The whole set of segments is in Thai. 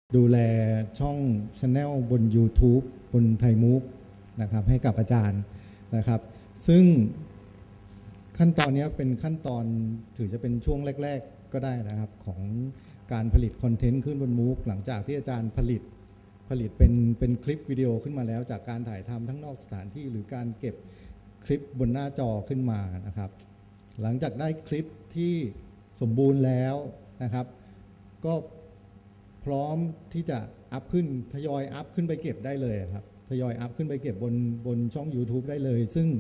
ดูแลช่อง Channel บน YouTube บนไทยมุกนะครับให้กับอาจารย์นะครับซึ่งขั้นตอนนี้เป็นขั้นตอนถือจะเป็นช่วงแรกๆก็ได้นะครับของการผลิตคอนเทนต์ขึ้นบนมุกหลังจากที่อาจารย์ผลิตเป็นคลิปวิดีโอขึ้นมาแล้วจากการถ่ายทำทั้งนอกสถานที่หรือการเก็บคลิปบนหน้าจอขึ้นมานะครับหลังจากได้คลิปที่สมบูรณ์แล้วนะครับก็พร้อมที่จะอัพขึ้นทยอยอัพขึ้นไปเก็บได้เลยครับทยอยอัพขึ้นไปเก็บบนช่อง YouTube ได้เลยซึ่ง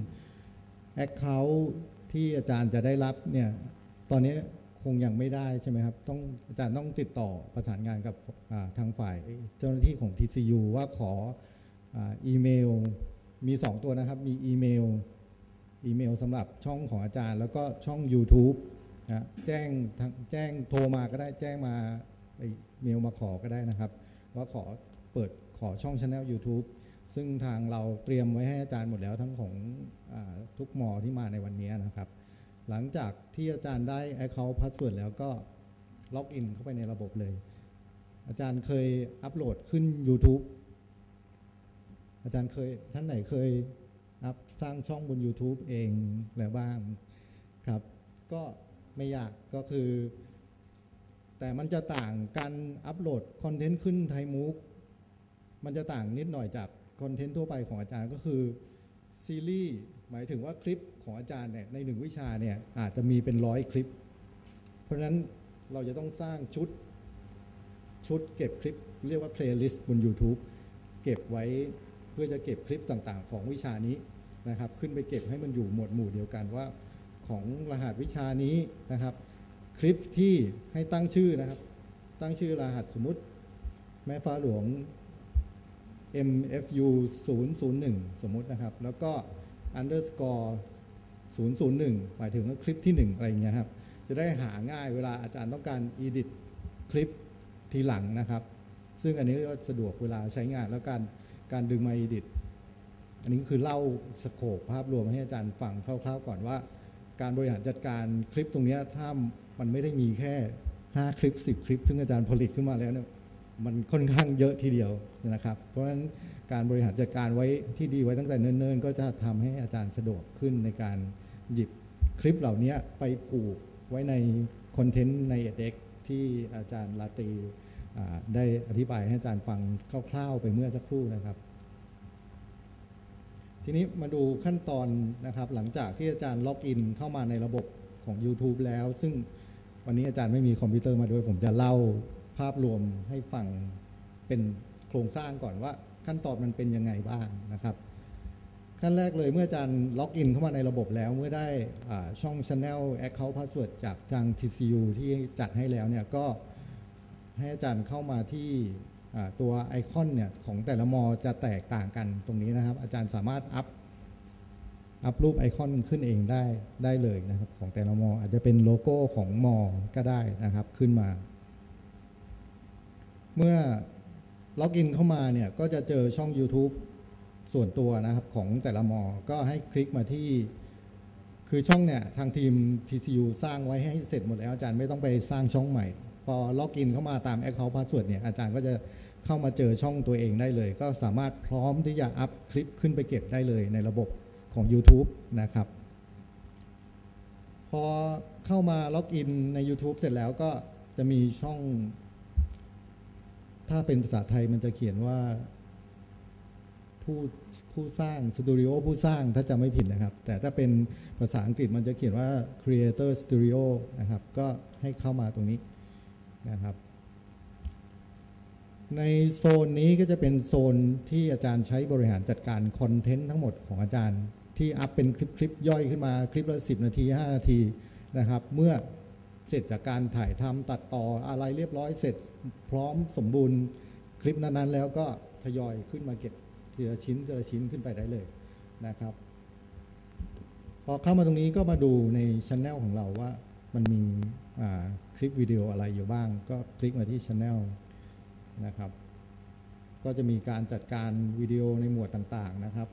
Account ที่อาจารย์จะได้รับเนี่ยตอนนี้คงยังไม่ได้ใช่ไหมครับอาจารย์ต้องติดต่อประสานงานกับทางฝ่ายเจ้าหน้าที่ของ TCU ว่าขออีเมลมี2ตัวนะครับมีอีเมลสำหรับช่องของอาจารย์แล้วก็ช่อง YouTube นะแจ้งโทรมาก็ได้แจ้งมาเมลมาขอก็ได้นะครับว่าขอช่อง Channel YouTube ซึ่งทางเราเตรียมไว้ให้อาจารย์หมดแล้วทั้งของทุกหมอที่มาในวันนี้นะครับหลังจากที่อาจารย์ได้ Account Password แล้วก็ล็อกอินเข้าไปในระบบเลยอาจารย์เคยอัปโหลดขึ้น YouTube อาจารย์ท่านไหนเคยสร้างช่องบน YouTube เองแล้วบ้างครับก็ไม่ยากก็คือแต่มันจะต่างการอัปโหลดคอนเทนต์ขึ้นไทยมุกมันจะต่างนิดหน่อยจากคอนเทนต์ทั่วไปของอาจารย์ก็คือซีรีส์หมายถึงว่าคลิปของอาจารย์เนี่ยใน1วิชาเนี่ยอาจจะมีเป็น100คลิปเพราะฉะนั้นเราจะต้องสร้างชุดเก็บคลิปเรียกว่า playlist บน YouTube เก็บไว้เพื่อจะเก็บคลิปต่างๆของวิชานี้นะครับขึ้นไปเก็บให้มันอยู่หมวดหมู่เดียวกันว่าของรหัสวิชานี้นะครับคลิปที่ให้ตั้งชื่อนะครับตั้งชื่อรหัสสมมุติแม่ฟ้าหลวง MFU 001สมมุตินะครับแล้วก็ underscore 001หมายถึงว่าคลิปที่1อะไรอย่างเงี้ยครับจะได้หาง่ายเวลาอาจารย์ต้องการ edit คลิปทีหลังนะครับซึ่งอันนี้ก็สะดวกเวลาใช้งานแล้วการดึงมา edit อันนี้คือเล่าสโคปภาพรวมให้อาจารย์ฟังคร่าวๆก่อนว่าการบริหารจัดการคลิปตรงนี้ถ้ามันไม่ได้มีแค่5คลิป10คลิปซึ่งอาจารย์ผลิตขึ้นมาแล้วเนี่ยมันค่อนข้างเยอะทีเดียวนะครับเพราะฉะนั้นการบริหารจัดการไว้ที่ดีไว้ตั้งแต่เนิ่นๆก็จะทำให้อาจารย์สะดวกขึ้นในการหยิบคลิปเหล่านี้ไปผูกไว้ในคอนเทนต์ใน edX ที่อาจารย์ลาตรีได้อธิบายให้อาจารย์ฟังคร่าวๆไปเมื่อสักครู่นะครับทีนี้มาดูขั้นตอนนะครับหลังจากที่อาจารย์ล็อกอินเข้ามาในระบบของ YouTube แล้วซึ่งวันนี้อาจารย์ไม่มีคอมพิวเตอร์มาด้วยผมจะเล่าภาพรวมให้ฟังเป็นโครงสร้างก่อนว่าขั้นตอนมันเป็นยังไงบ้างนะครับขั้นแรกเลยเมื่ออาจารย์ล็อกอินเข้ามาในระบบแล้วเมื่อได้ช่อง Channel Account Password จากทาง TCU ที่จัดให้แล้วเนี่ยก็ให้อาจารย์เข้ามาที่ตัวไอคอนเนี่ยของแต่ละมอจะแตกต่างกันตรงนี้นะครับอาจารย์สามารถอัพรูปไอคอนขึ้นเองได้เลยนะครับของแต่ละมออาจจะเป็นโลโก้ของมอก็ได้นะครับขึ้นมาเมื่อล็อกอินเข้ามาเนี่ยก็จะเจอช่อง YouTube ส่วนตัวนะครับของแต่ละมอก็ให้คลิกมาที่คือช่องเนี่ยทางทีม TCU สร้างไว้ให้เสร็จหมดแล้วอาจารย์ไม่ต้องไปสร้างช่องใหม่พอล็อกอินเข้ามาตาม Account Password เนี่ยอาจารย์ก็จะเข้ามาเจอช่องตัวเองได้เลยก็สามารถพร้อมที่จะอัพคลิปขึ้นไปเก็บได้เลยในระบบของ YouTube นะครับพอเข้ามาล็อกอินใน YouTube เสร็จแล้วก็จะมีช่องถ้าเป็นภาษาไทยมันจะเขียนว่าผู้สร้างสตูดิโอผู้สร้างถ้าจำไม่ผิดนะครับแต่ถ้าเป็นภาษาอังกฤษมันจะเขียนว่า Creator Studio นะครับก็ให้เข้ามาตรงนี้นะครับในโซนนี้ก็จะเป็นโซนที่อาจารย์ใช้บริหารจัดการคอนเทนต์ทั้งหมดของอาจารย์ที่อัพเป็นคลิปย่อยขึ้นมาคลิปละ10นาที5นาทีนะครับเมื่อเสร็จจากการถ่ายทำตัดต่ออะไรเรียบร้อยเสร็จพร้อมสมบูรณ์คลิปนั้นๆแล้วก็ทยอยขึ้นมาเก็บทีละชิ้นขึ้นไปได้เลยนะครับพอเข้ามาตรงนี้ก็มาดูในchannelของเราว่ามันมีคลิปวิดีโออะไรอยู่บ้างก็คลิกมาที่channelนะครับก็จะมีการจัดการวิดีโอในหมวดต่างๆนะครับ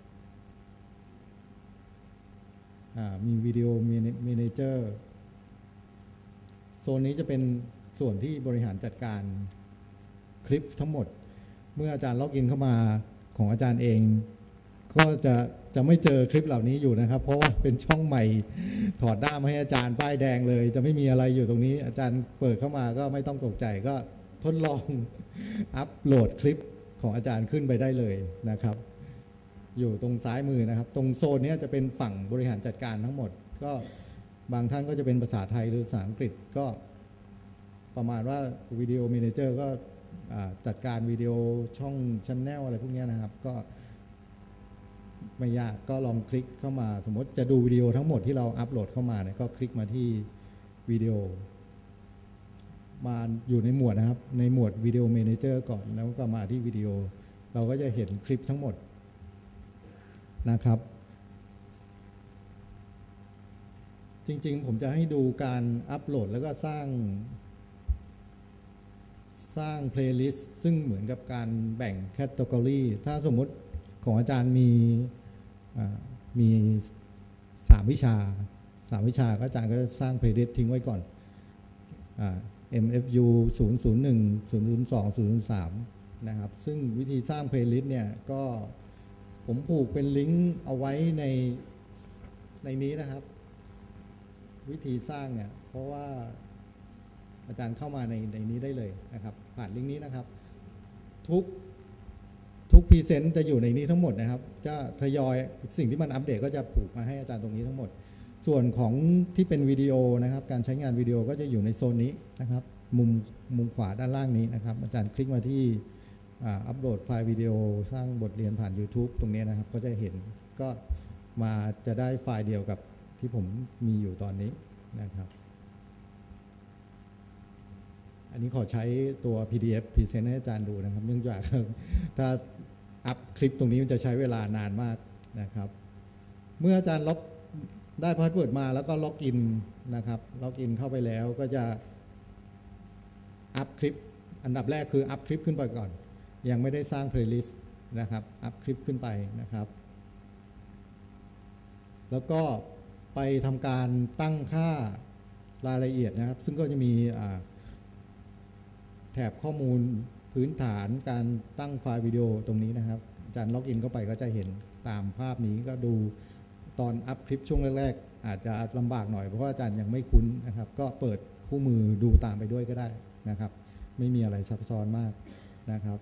มีวิดีโอเมเนเจอร์โซนนี้จะเป็นส่วนที่บริหารจัดการคลิปทั้งหมดเมื่ออาจารย์ล็อกอินเข้ามาของอาจารย์เองก็จะไม่เจอคลิปเหล่านี้อยู่นะครับเพราะว่าเป็นช่องใหม่ถอดด้ามให้อาจารย์ป้ายแดงเลยจะไม่มีอะไรอยู่ตรงนี้อาจารย์เปิดเข้ามาก็ไม่ต้องตกใจก็ทดลองอัปโหลดคลิปของอาจารย์ขึ้นไปได้เลยนะครับอยู่ตรงซ้ายมือนะครับตรงโซนนี้จะเป็นฝั่งบริหารจัดการทั้งหมดก็บางท่านก็จะเป็นภาษาไทยหรือภาษาอังกฤษก็ประมาณว่าวิดีโอเมเนเจอร์ก็จัดการวิดีโอช่องชันแนลอะไรพวกนี้นะครับก็ไม่ยากก็ลองคลิกเข้ามาสมมติจะดูวิดีโอทั้งหมดที่เราอัปโหลดเข้ามาเนี่ยก็คลิกมาที่วิดีโอมาอยู่ในหมวดนะครับในหมวดวิดีโอเมเนเจอร์ก่อนแล้วก็มาที่วิดีโอเราก็จะเห็นคลิปทั้งหมดนะครับจริงๆผมจะให้ดูการอัปโหลดแล้วก็สร้างเพลย์ลิสต์ซึ่งเหมือนกับการแบ่งแคตตากรีถ้าสมมติของอาจารย์มี3 วิชาก็อาจารย์ก็จะสร้างเพลย์ลิสต์ทิ้งไว้ก่อนMFU 001 002 003นะครับซึ่งวิธีสร้างเพลย์ลิสต์เนี่ยก็ผมผูกเป็นลิงก์เอาไว้ในนี้นะครับวิธีสร้างเนี่ยเพราะว่าอาจารย์เข้ามาในนี้ได้เลยนะครับผ่านลิงก์นี้นะครับทุกพรีเซนต์จะอยู่ในนี้ทั้งหมดนะครับจะทยอยสิ่งที่มันอัปเดตก็จะผูกมาให้อาจารย์ตรงนี้ทั้งหมดส่วนของที่เป็นวิดีโอนะครับการใช้งานวิดีโอก็จะอยู่ในโซนนี้นะครับมุมขวาด้านล่างนี้นะครับอาจารย์คลิกมาที่อัปโหลดไฟล์วิดีโอสร้างบทเรียนผ่าน YouTube ตรงนี้นะครับก็จะเห็นก็มาจะได้ไฟล์เดียวกับที่ผมมีอยู่ตอนนี้นะครับอันนี้ขอใช้ตัว PDF พรีเซนต์ให้อาจารย์ดูนะครับเนื่องจากถ้าอัพคลิปตรงนี้มันจะใช้เวลานานมากนะครับเมื่ออาจารย์ล็อกได้พาสเวิร์ดมาแล้วก็ล็อกอินนะครับล็อกอินเข้าไปแล้วก็จะอัพคลิปอันดับแรกคืออัพคลิปขึ้นไปก่อนยังไม่ได้สร้างเพลย์ลิสต์นะครับอัพคลิปขึ้นไปนะครับแล้วก็ไปทำการตั้งค่ารายละเอียดนะครับซึ่งก็จะมีแถบข้อมูลพื้นฐานการตั้งไฟล์วิดีโอตรงนี้นะครับอาจารย์ล็อกอินเข้าไปก็จะเห็นตามภาพนี้ก็ดูตอนอัพคลิปช่วงแรกๆอาจจะลำบากหน่อยเพราะว่าอาจารย์ยังไม่คุ้นนะครับก็เปิดคู่มือดูตามไปด้วยก็ได้นะครับไม่มีอะไรซับซ้อนมากนะครับ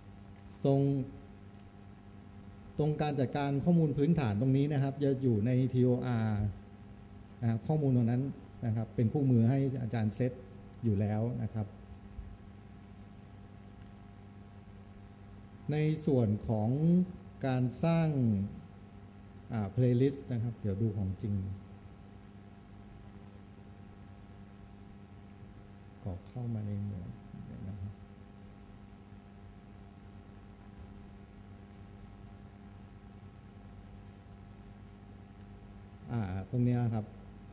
ตรงการจัดการข้อมูลพื้นฐานตรงนี้นะครับจะอยู่ใน TOR นะครับข้อมูลตรงนั้นนะครับเป็นคู่มือให้อาจารย์เซตอยู่แล้วนะครับในส่วนของการสร้างเพลย์ลิสต์นะครับเดี๋ยวดูของจริงก็เข้ามาในหมวดนะครับตรงนี้นะครับ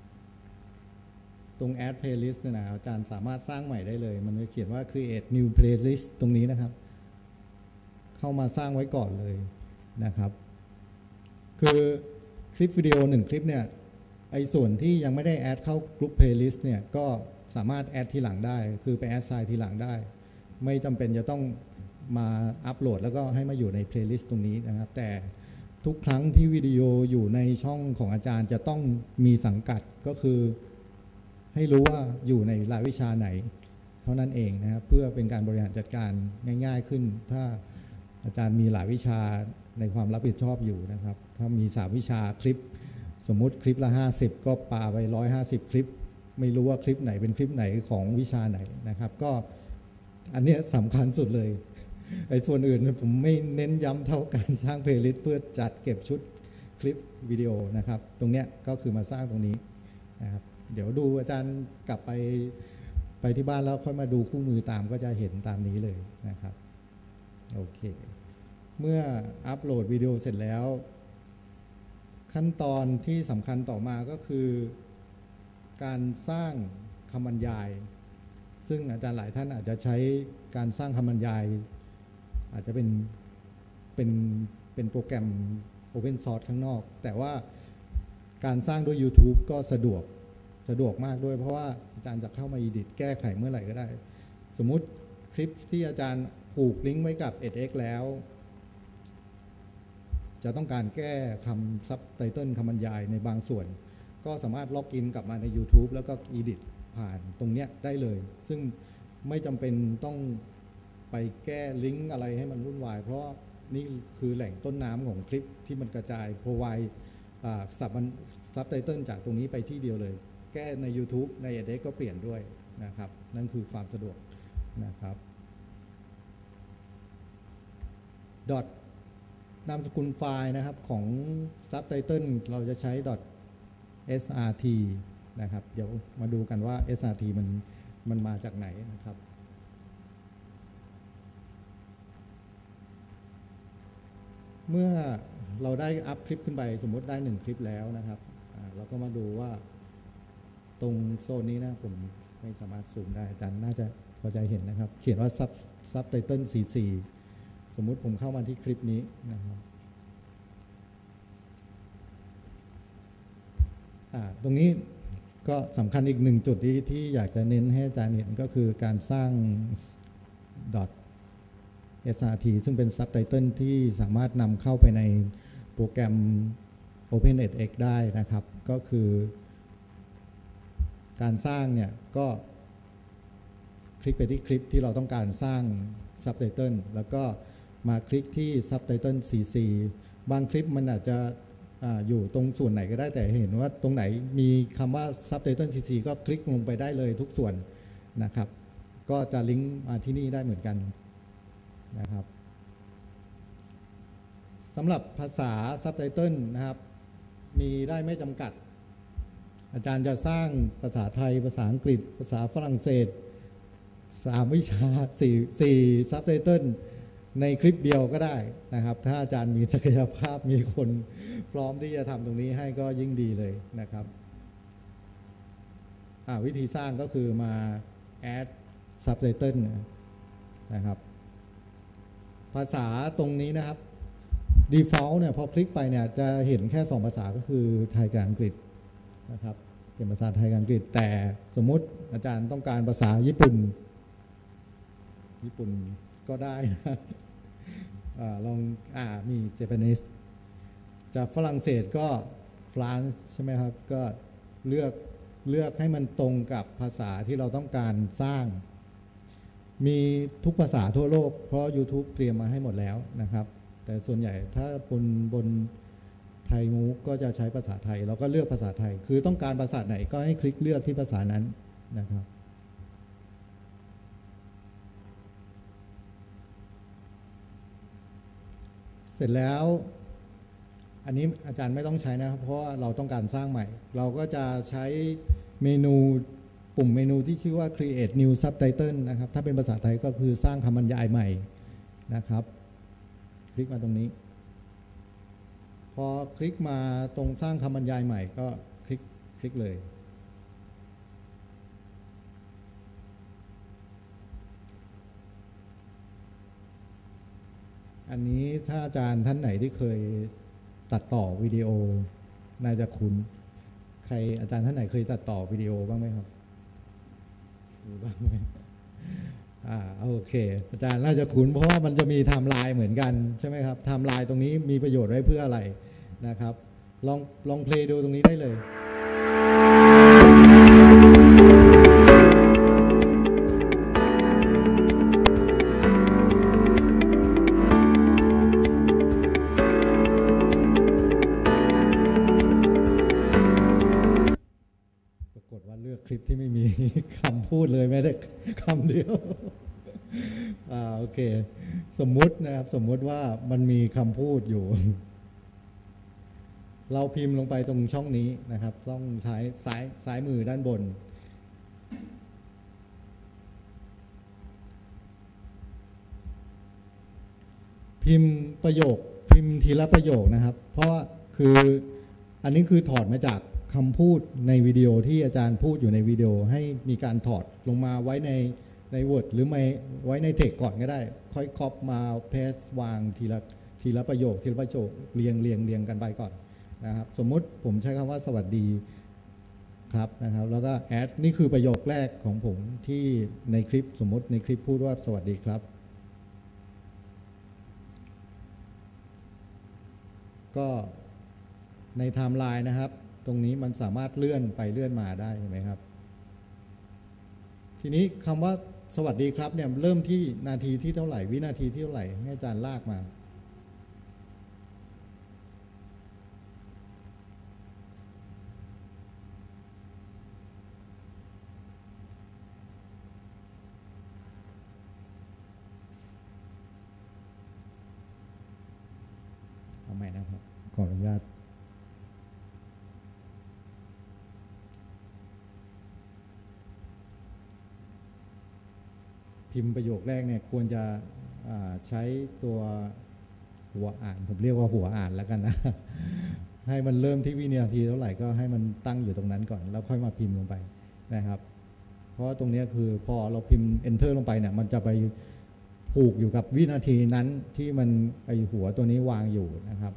ตรง add playlist เนี่ยนะอาจารย์สามารถสร้างใหม่ได้เลยมันจะเขียนว่า create new playlist ตรงนี้นะครับเข้ามาสร้างไว้ก่อนเลยนะครับคือคลิปวิดีโอ1คลิปเนี่ยไอ้ส่วนที่ยังไม่ได้แอดเข้ากลุ่ม playlist เนี่ยก็สามารถแอดทีหลังได้คือไปแอดไซน์ทีหลังได้ไม่จำเป็นจะต้องมาอัปโหลดแล้วก็ให้มาอยู่ใน playlist ตรงนี้นะครับแต่ทุกครั้งที่วิดีโออยู่ในช่องของอาจารย์จะต้องมีสังกัดก็คือให้รู้ว่าอยู่ในรายวิชาไหนเท่านั้นเองนะครับเพื่อเป็นการบริหารจัดการง่ายๆขึ้นถ้าอาจารย์มีหลายวิชาในความรับผิดชอบอยู่นะครับถ้ามี3วิชาคลิปสมมุติคลิปละ50ก็ปาไป150คลิปไม่รู้ว่าคลิปไหนเป็นคลิปไหนของวิชาไหนนะครับก็อันนี้สำคัญสุดเลยไอ้ส่วนอื่นผมไม่เน้นย้ำเท่าการสร้างเพลย์ลิสต์เพื่อจัดเก็บชุดคลิปวิดีโอนะครับตรงเนี้ยก็คือมาสร้างตรงนี้นะครับเดี๋ยวดูอาจารย์กลับไปที่บ้านแล้วค่อยมาดูคู่มือตามก็จะเห็นตามนี้เลยนะครับโอเคเมื่ออัปโหลดวิดีโอเสร็จแล้วขั้นตอนที่สำคัญต่อมาก็คือการสร้างคำบรรยายซึ่งอาจารย์หลายท่านอาจจะใช้การสร้างคำบรรยายอาจจะเป็นโปรแกรม Open Source ข้างนอกแต่ว่าการสร้างด้วย YouTube ก็สะดวกมากด้วยเพราะว่าอาจารย์จะเข้ามา edit แก้ไขเมื่อไหร่ก็ได้สมมุติคลิปที่อาจารย์ผูกลิงก์ไว้กับ edX แล้วจะต้องการแก้คำซับไตเติลคำบรรยายในบางส่วนก็สามารถล็อกอินกลับมาใน YouTube แล้วก็ edit ผ่านตรงเนี้ยได้เลยซึ่งไม่จำเป็นต้องไปแก้ลิงก์อะไรให้มันวุ่นวายเพราะนี่คือแหล่งต้นน้ำของคลิปที่มันกระจาย provide ซับไตเติลจากตรงนี้ไปที่เดียวเลยแก้ใน YouTube ใน edX ก็เปลี่ยนด้วยนะครับนั่นคือความสะดวกนะครับนามสกุลไฟล์นะครับของซับไตเติลเราจะใช้ .srt นะครับเดี๋ยวมาดูกันว่า srt มันมาจากไหนนะครับเมื่อเราได้อัพคลิปขึ้นไปสมมติได้1คลิปแล้วนะครับเราก็มาดูว่าตรงโซนนี้นะผมไม่สามารถซูมได้อาจารย์น่าจะพอใจเห็นนะครับเขียนว่าซับไตเติล44สมมุติผมเข้ามาที่คลิปนี้นะครับตรงนี้ก็สำคัญอีกหนึ่งจุดที่อยากจะเน้นให้อาจารย์เห็นก็คือการสร้าง .srt ซึ่งเป็นซับไตเติลที่สามารถนำเข้าไปในโปรแกรม OpenEdX ได้นะครับก็คือการสร้างเนี่ยก็คลิกไปที่คลิปที่เราต้องการสร้างซับไตเติลแล้วก็มาคลิกที่ซับไตเติลcc บางคลิปมันอาจจะอยู่ตรงส่วนไหนก็ได้แต่เห็นว่าตรงไหนมีคำว่าซับไตเติลcc ก็คลิกลงไปได้เลยทุกส่วนนะครับก็จะลิงก์มาที่นี่ได้เหมือนกันนะครับสำหรับภาษาซับไตเติลนะครับมีได้ไม่จำกัดอาจารย์จะสร้างภาษาไทยภาษาอังกฤษภาษาฝรั่งเศส3 วิชา4ซับไตเติลในคลิปเดียวก็ได้นะครับถ้าอาจารย์มีศักยภาพมีคนพร้อมที่จะทำตรงนี้ให้ก็ยิ่งดีเลยนะครับวิธีสร้างก็คือมา add subtitle นะครับภาษาตรงนี้นะครับ default เนี่ยพอคลิกไปเนี่ยจะเห็นแค่2ภาษาก็คือไทยกับอังกฤษนะครับเป็นภาษาไทยกับอังกฤษแต่สมมุติอาจารย์ต้องการภาษาญี่ปุ่นก็ได้นะลองมี Japanese จากฝรั่งเศสก็ France ใช่ไหมครับก็เลือกให้มันตรงกับภาษาที่เราต้องการสร้างมีทุกภาษาทั่วโลกเพราะ YouTube เตรียมมาให้หมดแล้วนะครับแต่ส่วนใหญ่ถ้าบนไทยมูฟก็จะใช้ภาษาไทยเราก็เลือกภาษาไทยคือต้องการภาษาไหนก็ให้คลิกเลือกที่ภาษานั้นนะครับเสร็จแล้วอันนี้อาจารย์ไม่ต้องใช้นะครับเพราะเราต้องการสร้างใหม่เราก็จะใช้เมนูปุ่มเมนูที่ชื่อว่า create new subtitle นะครับถ้าเป็นภาษาไทยก็คือสร้างคำบรรยายใหม่นะครับคลิกมาตรงนี้พอคลิกมาตรงสร้างคำบรรยายใหม่ก็คลิกเลยอันนี้ถ้าอาจารย์ท่านไหนที่เคยตัดต่อวิดีโอน่าจะคุ้นใครอาจารย์ท่านไหนเคยตัดต่อวิดีโอบ้างไหมครับมีบ้างไหมโอเคอาจารย์น่าจะคุ้นเพราะว่ามันจะมีไทม์ไลน์เหมือนกันใช่ไหมครับไทม์ไลน์ตรงนี้มีประโยชน์ไว้เพื่ออะไรนะครับลองเพลย์ดูตรงนี้ได้เลยคลิปที่ไม่มีคำพูดเลยแม้แต่คำเดียวโอเคสมมุตินะครับสมมุติว่ามันมีคำพูดอยู่เราพิมพ์ลงไปตรงช่องนี้นะครับต้องใช้ซ้ายมือด้านบนพิมพ์ประโยคพิมพ์ทีละประโยคนะครับเพราะคืออันนี้คือถอดมาจากคำพูดในวิดีโอที่อาจารย์พูดอยู่ในวิดีโอให้มีการถอดลงมาไว้ใน Word หรือไม่ไว้ในเทคก่อนก็ได้ค่อยคอปมาเพสวางทีละประโยคเรียงกันไปก่อนนะครับสมมุติผมใช้คำว่าสวัสดีครับนะครับแล้วก็แอดนี่คือประโยคแรกของผมที่ในคลิปสมมติในคลิปพูดว่าสวัสดีครับก็ในไทม์ไลน์นะครับตรงนี้มันสามารถเลื่อนไปเลื่อนมาได้เห็นไหมครับทีนี้คำว่าสวัสดีครับเนี่ยเริ่มที่นาทีที่เท่าไหร่วินาทีที่เท่าไหร่ให้อาจารย์ลากมาทำไมนะครับขออนุญาตพิมพ์ประโยคแรกเนี่ยควรจะใช้ตัวหัวอ่านผมเรียกว่าหัวอ่านแล้วกันนะให้มันเริ่มที่วินาทีเท่าไหร่ก็ให้มันตั้งอยู่ตรงนั้นก่อนแล้วค่อยมาพิมพ์ลงไปนะครับเพราะตรงนี้คือพอเราพิมพ์ enter ลงไปเนี่ยมันจะไปผูกอยู่กับวินาทีนั้นที่มันไอหัวตัวนี้วางอยู่นะครับ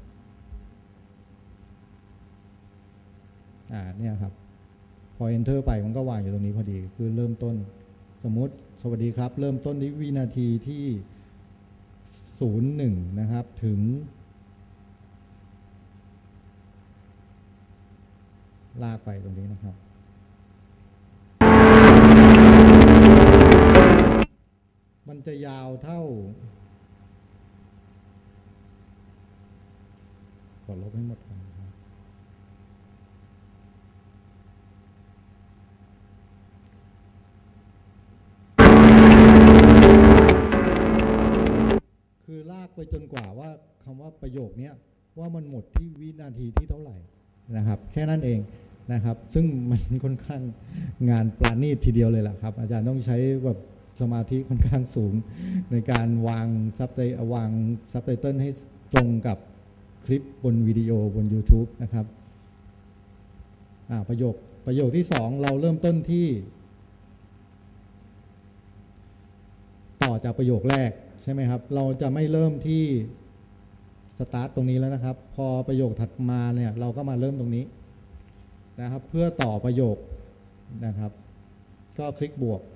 เนี่ยครับพอ enter ไปมันก็วางอยู่ตรงนี้พอดีคือเริ่มต้นสมมุติสวัสดีครับเริ่มต้นที่วินาทีที่01นะครับถึงลากไปตรงนี้นะครับมันจะยาวเท่าขอลบให้หมดก่อนครับคือลากไปจนกว่าว่าคำว่าประโยคนี้ว่ามันหมดที่วินาทีที่เท่าไหร่นะครับแค่นั้นเองนะครับซึ่งมันค่อนข้างงานปราณีตทีเดียวเลยแหละครับอาจารย์ต้องใช้แบบสมาธิค่อนข้างสูงในการวางซับไตเติลให้ตรงกับคลิปบนวิดีโอบน YouTube นะครับประโยคที่2เราเริ่มต้นที่ต่อจากประโยคแรกใช่ไหมครับเราจะไม่เริ่มที่สตาร์ทตรงนี้แล้วนะครับพอประโยคถัดมาเนี่ยเราก็มาเริ่มตรงนี้นะครับเพื่อต่อประโยคนะครับก็คลิกบวก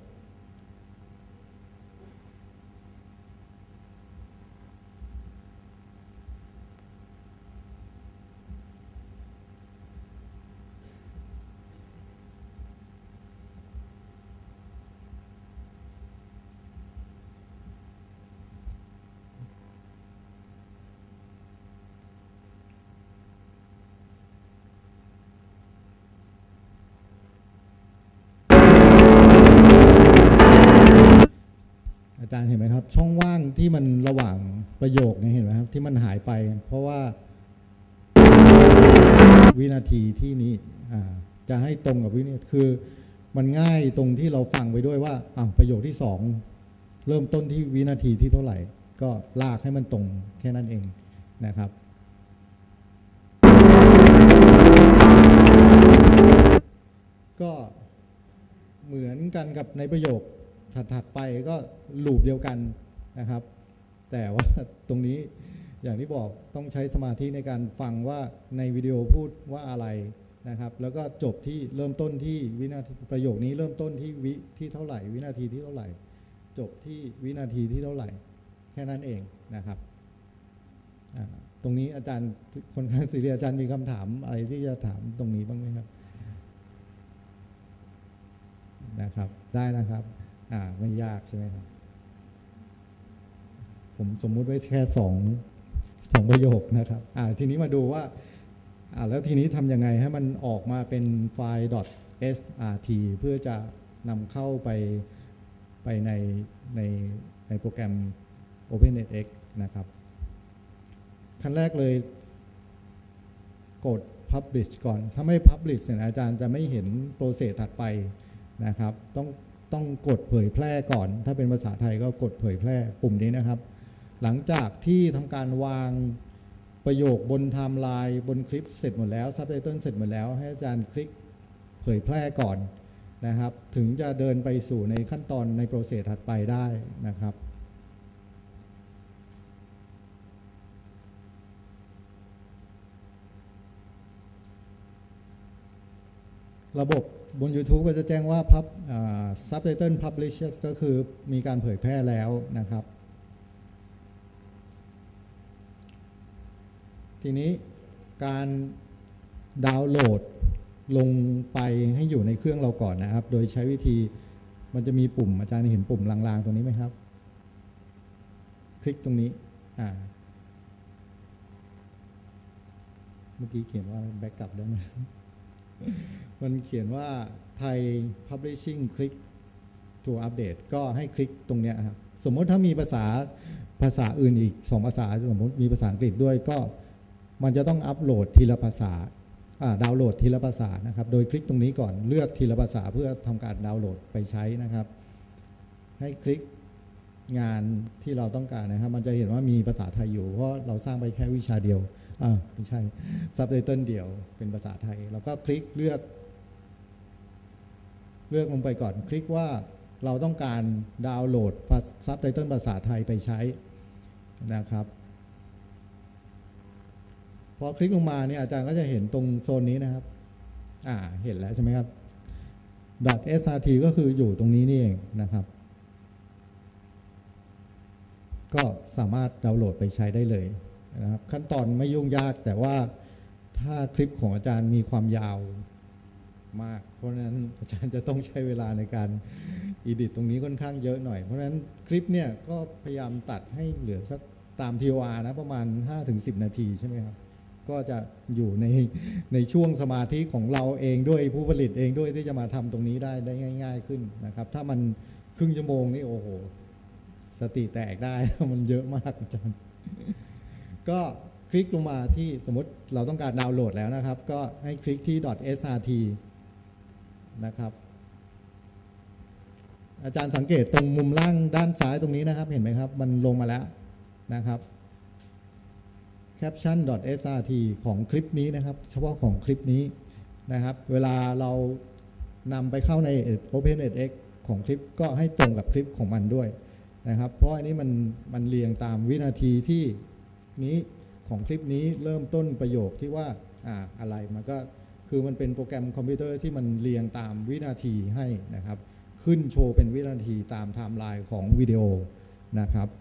อาจารย์เห็นไหมครับช่องว่างที่มันระหว่างประโยคเนี่ยเห็นไหมครับที่มันหายไปเพราะว่าวินาทีที่นี้จะให้ตรงกับวินาทีคือมันง่ายตรงที่เราฟังไปด้วยว่าประโยคที่2เริ่มต้นที่วินาทีที่เท่าไหร่ก็ลากให้มันตรงแค่นั้นเองนะครับก็เหมือนกันกับในประโยคถัดไปก็ลูปเดียวกันนะครับแต่ว่าตรงนี้อย่างที่บอกต้องใช้สมาธิในการฟังว่าในวิดีโอพูดว่าอะไรนะครับแล้วก็จบที่เริ่มต้นที่วินาทีประโยคนี้เริ่มต้นที่วิที่เท่าไหร่วินาทีที่เท่าไหร่จบที่วินาทีที่เท่าไหร่แค่นั้นเองนะครับตรงนี้อาจารย์คนข้างซีเรียสอาจารย์มีคำถามอะไรที่จะถามตรงนี้บ้างไหมครับนะครับได้นะครับไม่ยากใช่ไหมครับผมสมมุติไว้แค่2ประโยคนะครับทีนี้มาดูว่าแล้วทีนี้ทำยังไงให้มันออกมาเป็นไฟล์ .srt เพื่อจะนำเข้าไปในโปรแกรม OpenNetX นะครับขั้นแรกเลยกด Publish ก่อนถ้าไม่ Publish เนี่ยอาจารย์จะไม่เห็นโปรเซสถัดไปนะครับต้องกดเผยแพร่ก่อนถ้าเป็นภาษาไทยก็กดเผยแพร่ปุ่มนี้นะครับหลังจากที่ทำการวางประโยคบนไทม์ไลน์บนคลิปเสร็จหมดแล้วซับไตเติลเสร็จหมดแล้วให้อาจารย์คลิกเผยแพร่ก่อนนะครับถึงจะเดินไปสู่ในขั้นตอนในโปรเซสถัดไปได้นะครับระบบบน YouTube ก็จะแจ้งว่าSubtitle Published ก็คือมีการเผยแพร่แล้วนะครับทีนี้การดาวน์โหลดลงไปให้อยู่ในเครื่องเราก่อนนะครับโดยใช้วิธีมันจะมีปุ่มอาจารย์เห็นปุ่มลางๆตรงนี้ไหมครับคลิกตรงนี้เมื่อกี้เขียนว่าแบ็กกลับได้ไหม มันเขียนว่าไทย Publishing Click to Update ก็ให้คลิกตรงนี้ครับสมมติถ้ามีภาษาอื่นอีก2ภาษาสมมติมีภาษาอังกฤษด้วยก็มันจะต้องอัปโหลดทีละภาษาดาวน์โหลดทีละภาษานะครับโดยคลิกตรงนี้ก่อนเลือกทีละภาษาเพื่อทำการดาวน์โหลดไปใช้นะครับให้คลิกงานที่เราต้องการนะครับมันจะเห็นว่ามีภาษาไทยอยู่เพราะเราสร้างไปแค่วิชาเดียวไม่ใช่ซับไตเติลเดียวเป็นภาษาไทยแล้วก็คลิกเลือกลงไปก่อนคลิกว่าเราต้องการดาวน์โหลดซับไตเติลภาษาไทยไปใช้นะครับพอคลิกลงมาเนี่ยอาจารย์ก็จะเห็นตรงโซนนี้นะครับเห็นแล้วใช่ไหมครับ .srt ก็คืออยู่ตรงนี้นี่เองนะครับก็สามารถดาวน์โหลดไปใช้ได้เลยนะครับขั้นตอนไม่ยุ่งยากแต่ว่าถ้าคลิปของอาจารย์มีความยาวมากเพราะฉะนั้นอาจารย์จะต้องใช้เวลาในการอีดิตตรงนี้ค่อนข้างเยอะหน่อยเพราะฉะนั้นคลิปเนี่ยก็พยายามตัดให้เหลือสักตาม TOR นะประมาณ 5-10 นาทีใช่ไหมครับก็จะอยู่ในช่วงสมาธิของเราเองด้วยผู้ผลิตเองด้วยที่จะมาทำตรงนี้ได้ง่ายๆขึ้นนะครับถ้ามันครึ่งชั่วโมงนี่โอ้โหสติแตกได้มันเยอะมากอาจารย์ก็คลิกลงมาที่สมมติเราต้องการดาวน์โหลดแล้วนะครับก็ให้คลิกที่ .srt นะครับอาจารย์สังเกตตรงมุมล่างด้านซ้ายตรงนี้นะครับเห็นไหมครับมันลงมาแล้วนะครับ caption.srt ของคลิปนี้นะครับเฉพาะของคลิปนี้นะครับเวลาเรานำไปเข้าใน OpenEdX ของคลิปก็ให้ตรงกับคลิปของมันด้วยนะครับเพราะอันนี้มันเรียงตามวินาทีที่นี้ของคลิปนี้เริ่มต้นประโยคที่ว่าอะไรมันก็คือมันเป็นโปรแกรมคอมพิวเตอร์ที่มันเรียงตามวินาทีให้นะครับขึ้นโชว์เป็นวินาทีตามไทม์ไลน์ของวิดีโอนะครับ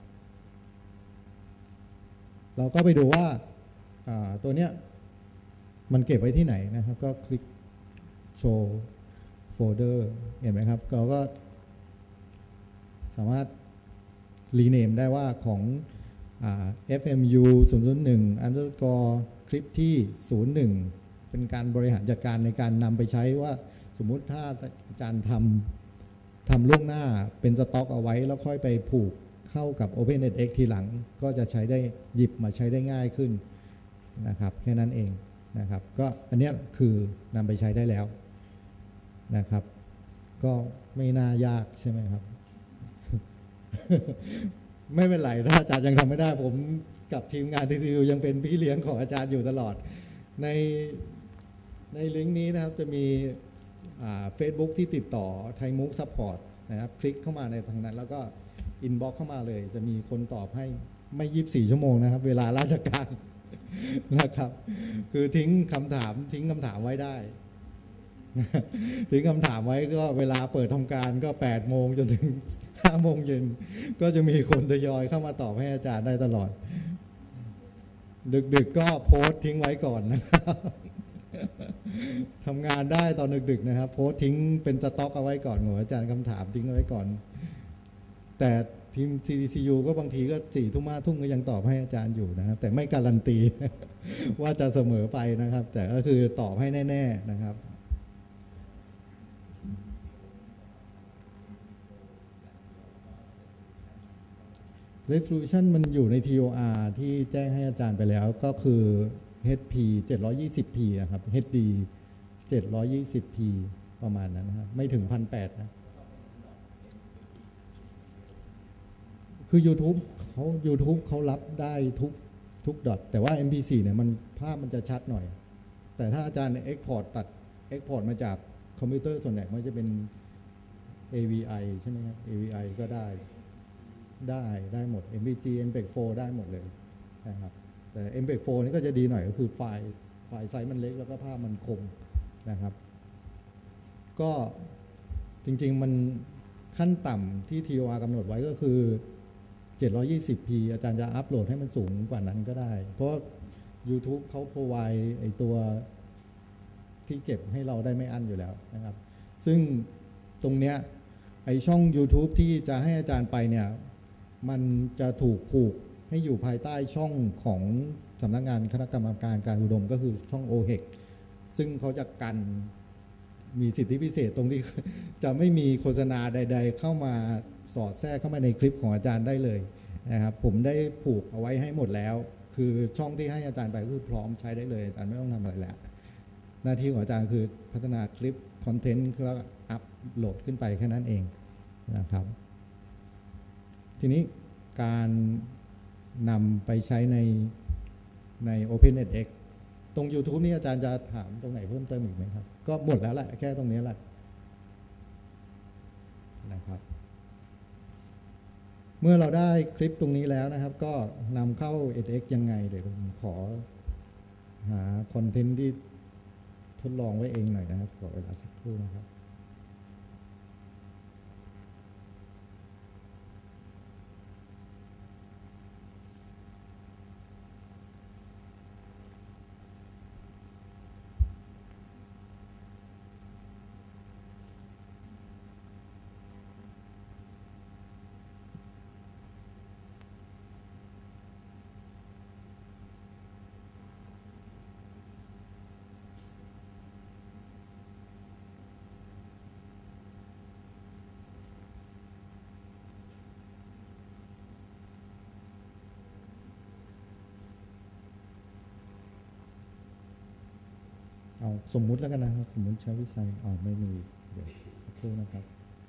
เราก็ไปดูว่าตัวเนี้ยมันเก็บไว้ที่ไหนนะครับก็คลิกโชว์โฟลเดอร์เห็นไหมครับเราก็สามารถรีเนมได้ว่าของFMU 001 underscore คลิปที่01เป็นการบริหารจัดการในการนำไปใช้ว่าสมมุติถ้าอาจารย์ทำล่วงหน้าเป็นสต็อกเอาไว้แล้วค่อยไปผูกเข้ากับ OpenEdX ทีหลังก็จะใช้ได้หยิบมาใช้ได้ง่ายขึ้นนะครับแค่นั้นเองนะครับก็อันนี้คือนำไปใช้ได้แล้วนะครับก็ไม่น่ายากใช่ไหมครับ ไม่เป็นไรถ้าอาจารย์ยังทำไม่ได้ผมกับทีมงาน TCU ยังเป็นพี่เลี้ยงของอาจารย์อยู่ตลอดในลิงก์นี้นะครับจะมีFacebook ที่ติดต่อไทยมุกซัพพอร์ตนะครับคลิกเข้ามาในทางนั้นแล้วก็อินบ็อกเข้ามาเลยจะมีคนตอบให้ไม่24 ชั่วโมงนะครับเวลาราชการนะครับคือทิ้งคำถามไว้ได้ทิ้งคำถามไว้ก็เวลาเปิดทำการก็8 โมงจนถึง5 โมงเย็นก็จะมีคนทยอยเข้ามาตอบให้อาจารย์ได้ตลอดดึกๆก็โพสต์ทิ้งไว้ก่อนนะครับทำงานได้ตอนดึกๆนะครับโพสต์ทิ้งเป็นสต็อกเอาไว้ก่อนหัวอาจารย์คำถามทิ้งเอาไว้ก่อนแต่ทีม CDCU ก็บางทีก็4 ทุ่ม 5 ทุ่มก็ยังตอบให้อาจารย์อยู่นะครับแต่ไม่การันตี ว่าจะเสมอไปนะครับแต่ก็คือตอบให้แน่ๆนะครับResolution มันอยู่ใน TOR ที่แจ้งให้อาจารย์ไปแล้วก็คือ HP 720p นะครับ HD 720p ประมาณนั้นนะครับไม่ถึง 1,800 นะคือ YouTube เขารับได้ทุกดอทแต่ว่า MP4 เนี่ยมันภาพมันจะชัดหน่อยแต่ถ้าอาจารย์ Export มาจากคอมพิวเตอร์ส่วนใหญ่มันจะเป็น AVI ใช่ไหมครับ AVI ก็ได้หมด MPG MPEG 4ได้หมดเลยนะครับแต่ MPEG 4นี่ก็จะดีหน่อยก็คือไฟล์ไซส์มันเล็กแล้วก็ภาพมันคมนะครับก็จริงๆมันขั้นต่ำที่ TOR กำหนดไว้ก็คือ 720p อาจารย์จะอัปโหลดให้มันสูงกว่านั้นก็ได้เพราะ YouTube เขา provide ไอตัวที่เก็บให้เราได้ไม่อั้นอยู่แล้วนะครับซึ่งตรงเนี้ยไอช่อง YouTube ที่จะให้อาจารย์ไปเนี่ยมันจะถูกผูกให้อยู่ภายใต้ช่องของสำนักงานคณะกรรมการการอุดมก็คือช่อง OHEC ซึ่งเขาจะกันมีสิทธิพิเศษตรงที่จะไม่มีโฆษณาใดๆเข้ามาสอดแทรกเข้ามาในคลิปของอาจารย์ได้เลยนะครับผมได้ผูกเอาไว้ให้หมดแล้วคือช่องที่ให้อาจารย์ไปก็คือพร้อมใช้ได้เลยอาจารย์ไม่ต้องทำอะไรแล้วหน้าที่ของอาจารย์คือพัฒนาคลิปคอนเทนต์แล้วอัพโหลดขึ้นไปแค่นั้นเองนะครับทีนี้การนำไปใช้ใน OpenEdX ตรง YouTube นี่อาจารย์จะถามตรงไหนเพิ่มเติมอีกไหมครับก็หมดแล้วแหละแค่ตรงนี้แหละนะครับเมื่อเราได้คลิปตรงนี้แล้วนะครับก็นำเข้า edX ยังไงเดี๋ยวผมขอหาคอนเทนต์ที่ทดลองไว้เองหน่อยนะครับขอเวลาสักครู่นะครับเอาสมมุติแล้วกันนะครับสมมุติใช้วิชัยไม่มีเดี๋ยวสักครู่นะครับ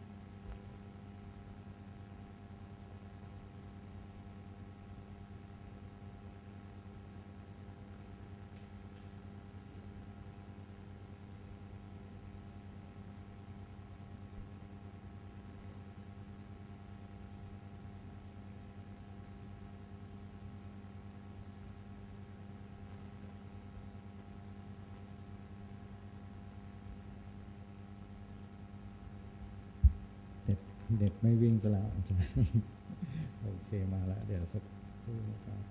เน็ตไม่วิ่งซะแล้วอาจารย์โอเคมาแล้วเดี๋ยวสักครู่นะครับ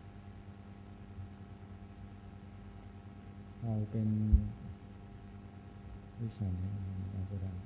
เอาเป็นวิชัยเอาก็ได้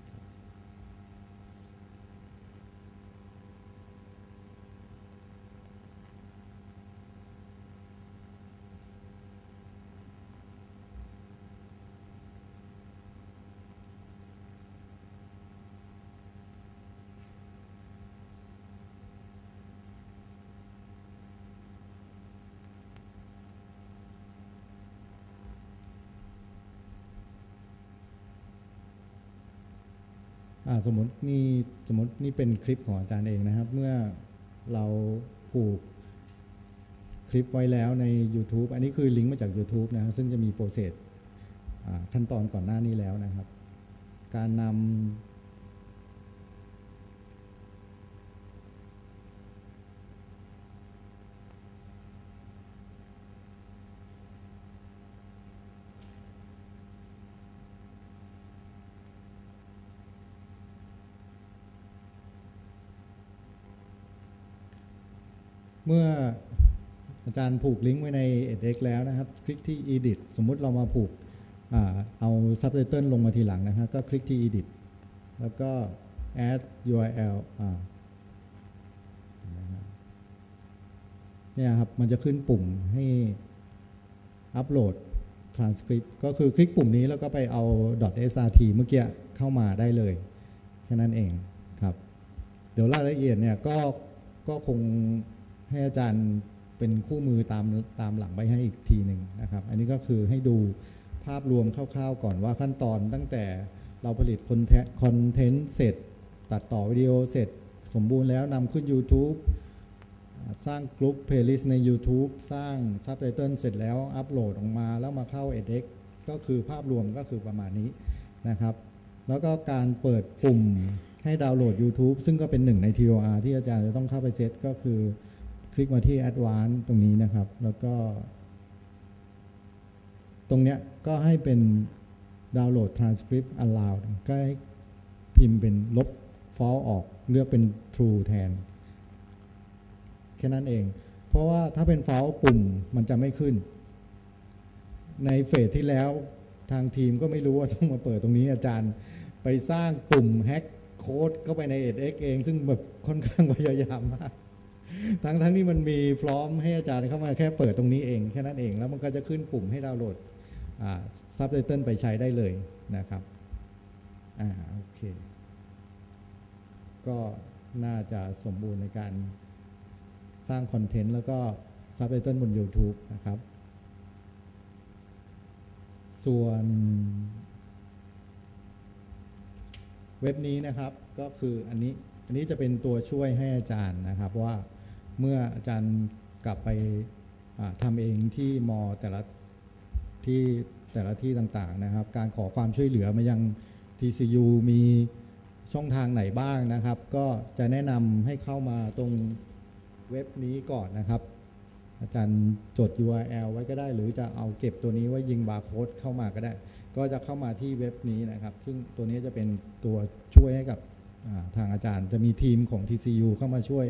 สมมตินี่เป็นคลิปของอาจารย์เองนะครับเมื่อเราผูกคลิปไว้แล้วใน YouTube อันนี้คือลิงก์มาจาก YouTube นะซึ่งจะมีโปรเซสขั้นตอนก่อนหน้านี้แล้วนะครับการนำเมื่ออาจารย์ผูกลิงก์ไว้ใน edX แล้วนะครับคลิกที่ edit สมมุติเรามาผูกเอา subtitle ลงมาทีหลังนะครับก็คลิกที่ edit แล้วก็ add URL เนี่ยครับมันจะขึ้นปุ่มให้อัปโหลด transcript ก็คือคลิกปุ่มนี้แล้วก็ไปเอา .srt เมื่อกี้เข้ามาได้เลยแค่นั้นเองครับเดี๋ยวรายละเอียดเนี่ยก็คงให้อาจารย์เป็นคู่มือตามหลังไปให้อีกทีหนึ่งนะครับอันนี้ก็คือให้ดูภาพรวมคร่าวๆก่อนว่าขั้นตอนตั้งแต่เราผลิตคอนเทนต์เสร็จตัดต่อวิดีโอเสร็จสมบูรณ์แล้วนำขึ้น YouTube สร้างกลุ่มเพลย์ลิสต์ใน YouTube สร้างซับไตเติลเสร็จแล้วอัปโหลดออกมาแล้วมาเข้า edX ก็คือภาพรวมก็คือประมาณนี้นะครับแล้วก็การเปิดปุ่มให้ดาวน์โหลด YouTube ซึ่งก็เป็นหนึ่งใน TOR ที่อาจารย์จะต้องเข้าไปเซตก็คือคลิกมาที่ Advanced ตรงนี้นะครับแล้วก็ตรงเนี้ยก็ให้เป็นดาวน์โหลด Transcript Allowed ก็ให้พิมพ์เป็นลบ False ออกเลือกเป็น True แทนแค่นั้นเองเพราะว่าถ้าเป็น False ปุ่มมันจะไม่ขึ้นในเฟสที่แล้วทางทีมก็ไม่รู้ว่าต้องมาเปิดตรงนี้อาจารย์ไปสร้างปุ่มแฮ็กโค้ดเข้าไปใน edX เองซึ่งแบบค่อนข้างพยายามมากทั้งที่มันมีพร้อมให้อาจารย์เข้ามาแค่เปิดตรงนี้เองแค่นั้นเองแล้วมันก็จะขึ้นปุ่มให้ดาวน์โหลดซับไตเติลไปใช้ได้เลยนะครับโอเคก็น่าจะสมบูรณ์ในการสร้างคอนเทนต์แล้วก็ซับไตเติลบน YouTube นะครับส่วนเว็บนี้นะครับก็คืออันนี้จะเป็นตัวช่วยให้อาจารย์นะครับว่าเมื่ออาจารย์กลับไปทำเองที่มอแต่ละที่ต่างๆนะครับการขอความช่วยเหลือมายัง TCU มีช่องทางไหนบ้างนะครับก็จะแนะนำให้เข้ามาตรงเว็บนี้ก่อนนะครับอาจารย์จด URL ไว้ก็ได้หรือจะเอาเก็บตัวนี้ไว้ยิงบาร์โค้ดเข้ามาก็ได้ก็จะเข้ามาที่เว็บนี้นะครับซึ่งตัวนี้จะเป็นตัวช่วยให้กับทางอาจารย์จะมีทีมของ TCU เข้ามาช่วย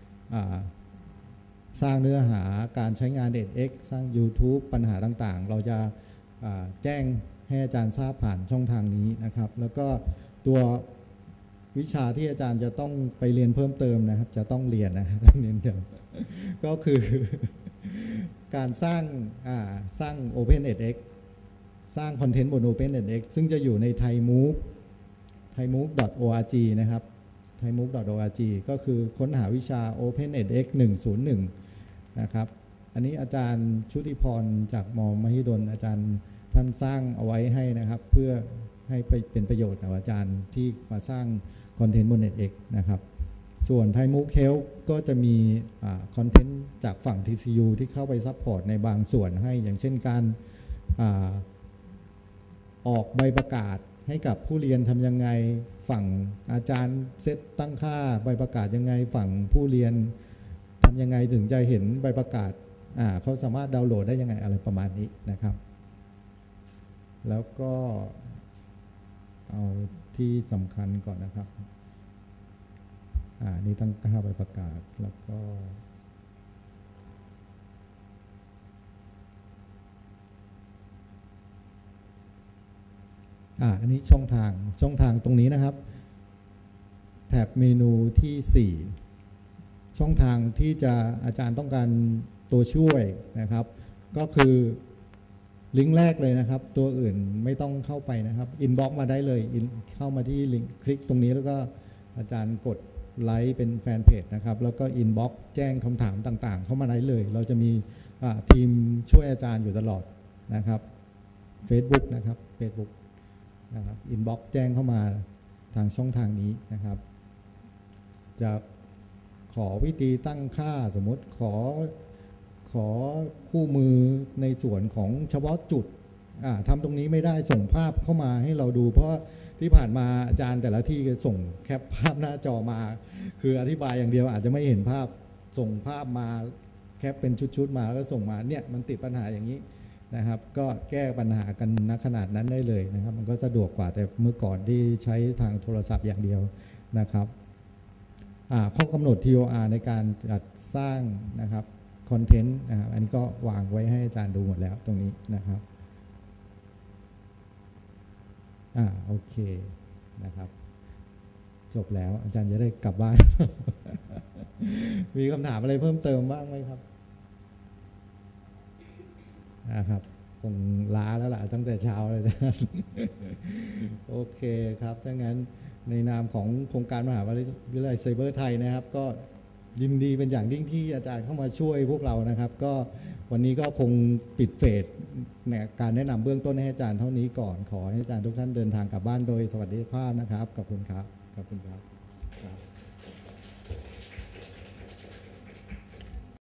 สร้างเนื้อหาการใช้งาน edX สร้าง YouTube ปัญหาต่างๆเราจะแจ้งให้อาจารย์ทราบผ่านช่องทางนี้นะครับแล้วก็ตัววิชาที่อาจารย์จะต้องไปเรียนเพิ่มเติมนะครับจะต้องเรียนนะครับเรียนก็คือการสร้าง Open edX สร้างคอนเทนต์บน Open edX ซึ่งจะอยู่ใน thaiMOOC.org นะครับ thaiMOOC.org ก็คือค้นหาวิชา Open edX 101นะครับอันนี้อาจารย์ชุติพรจากม.มหิดลอาจารย์ท่านสร้างเอาไว้ให้นะครับเพื่อให้เป็นประโยชน์กับอาจารย์ที่มาสร้างคอนเทนต์บน edX นะครับส่วน thaiMOOC Help ก็จะมีคอนเทนต์จากฝั่ง TCU ที่เข้าไปซัพพอร์ตในบางส่วนให้อย่างเช่นการออกใบประกาศให้กับผู้เรียนทำยังไงฝั่งอาจารย์เซตตั้งค่าใบประกาศยังไงฝั่งผู้เรียนทำยังไงถึงจะเห็นใบประกาศเขาสามารถดาวน์โหลดได้ยังไงอะไรประมาณนี้นะครับแล้วก็เอาที่สำคัญก่อนนะครับนี่ตั้งค่าใบประกาศแล้วก็อันนี้ช่องทางตรงนี้นะครับแถบเมนูที่4ช่องทางที่จะอาจารย์ต้องการตัวช่วยนะครับก็คือลิงก์แรกเลยนะครับตัวอื่นไม่ต้องเข้าไปนะครับอินบ็อกซ์มาได้เลยเข้ามาที่ลิงก์คลิกตรงนี้แล้วก็อาจารย์กดไลค์เป็นแฟนเพจนะครับแล้วก็อินบ็อกซ์แจ้งคำถามต่างๆเข้ามาได้เลยเราจะมีทีมช่วยอาจารย์อยู่ตลอดนะครับ Facebook นะครับ Facebook นะครับอินบ็อกซ์แจ้งเข้ามาทางช่องทางนี้นะครับจะขอวิธีตั้งค่าสมมติขอคู่มือในส่วนของเฉพาะจุดทำตรงนี้ไม่ได้ส่งภาพเข้ามาให้เราดูเพราะที่ผ่านมาอาจารย์แต่ละที่ส่งแคปภาพหน้าจอมาคืออธิบายอย่างเดียวอาจจะไม่เห็นภาพส่งภาพมาแคปเป็นชุดๆมาแล้วก็ส่งมาเนี่ยมันติดปัญหาอย่างนี้นะครับก็แก้ปัญหากันณขนาดนั้นได้เลยนะครับมันก็สะดวกกว่าแต่เมื่อก่อนที่ใช้ทางโทรศัพท์อย่างเดียวนะครับข้อกำหนด TOR ในการจัดสร้างนะครับคอนเทนต์นะครับอันนี้ก็วางไว้ให้อาจารย์ดูหมดแล้วตรงนี้นะครับโอเคนะครับจบแล้วอาจารย์จะได้กลับบ้าน มีคำถามอะไรเพิ่มเติมบ้างไหมครับนะครับคงล้าแล้วล่ะตั้งแต่เช้าเลยอาจารย์ โอเคครับถ้างั้นในนามของโครงการมหาวิทยาลัยไซเบอร์ไทยนะครับก็ยินดีเป็นอย่างยิ่งที่อาจารย์เข้ามาช่วยพวกเรานะครับก็วันนี้ก็คงปิดเฟสการแนะนำเบื้องต้นให้อาจารย์เท่านี้ก่อนขอให้อาจารย์ทุกท่านเดินทางกลับบ้านโดยสวัสดิภาพนะครับขอบคุณครับขอบคุณครับ